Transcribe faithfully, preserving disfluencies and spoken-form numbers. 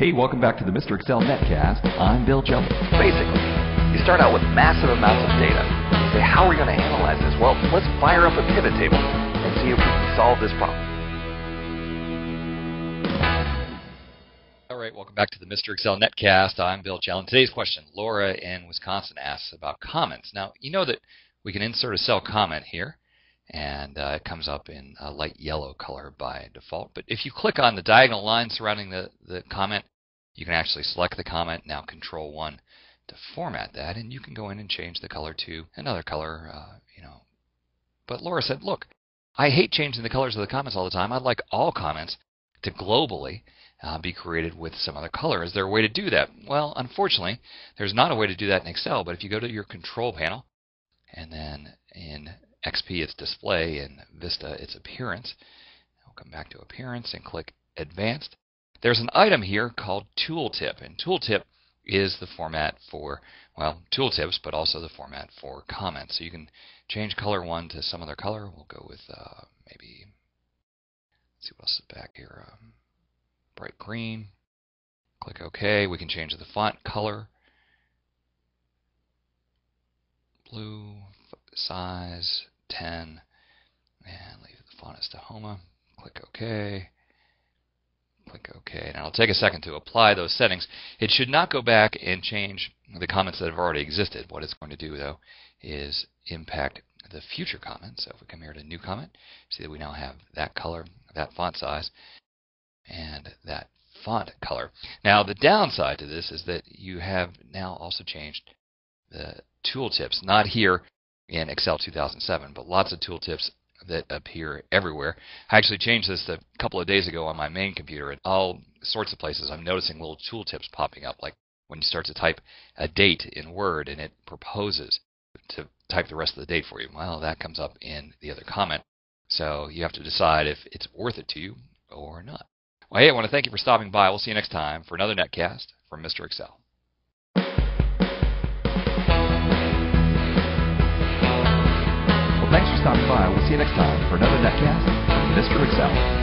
Hey, welcome back to the Mister Excel Netcast. I'm Bill Jelly. Basically, you start out with massive amounts of data. You say, how are we going to analyze this? Well, let's fire up a pivot table and see if we can solve this problem. All right, welcome back to the Mister Excel Netcast. I'm Bill Jelly. Today's question, Laura in Wisconsin asks about comments. Now, you know that we can insert a cell comment here, and uh, it comes up in a light yellow color by default. But if you click on the diagonal line surrounding the, the comment, you can actually select the comment, now control one to format that, and you can go in and change the color to another color, uh, you know. But Laura said, look, I hate changing the colors of the comments all the time. I'd like all comments to globally uh, be created with some other color. Is there a way to do that? Well, unfortunately, there's not a way to do that in Excel, but if you go to your control panel, and then in X P it's display, in Vista it's appearance, we'll come back to appearance and click advanced. There's an item here called tooltip, and tooltip is the format for, well, tooltips, but also the format for comments. So you can change color one to some other color. We'll go with uh, maybe, let's see what else is back here, um, bright green. Click OK. We can change the font color, blue, size ten, and leave the font as Tahoma. Click OK. Click OK. Now it'll take a second to apply those settings. It should not go back and change the comments that have already existed. What it's going to do, though, is impact the future comments. So if we come here to new comment, see that we now have that color, that font size, and that font color. Now the downside to this is that you have now also changed the tooltips, not here in Excel two thousand seven, but lots of tooltips that appear everywhere. I actually changed this a couple of days ago on my main computer. At all sorts of places I'm noticing little tooltips popping up, like when you start to type a date in Word and it proposes to type the rest of the date for you. Well, that comes up in the other comment. So you have to decide if it's worth it to you or not. Well, hey, I want to thank you for stopping by. We'll see you next time for another Netcast from Mister Excel. Thanks for stopping by. We'll see you next time for another Netcast from Mister Excel.